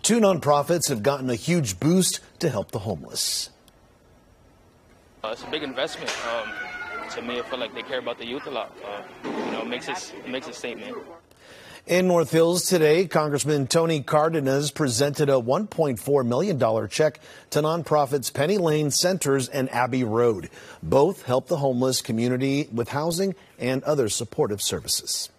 Two nonprofits have gotten a huge boost to help the homeless. It's a big investment. To me, I feel like they care about the youth a lot. It makes a statement. In North Hills today, Congressman Tony Cárdenas presented a $1.4 million check to nonprofits Penny Lane Centers and Abbey Road. Both help the homeless community with housing and other supportive services.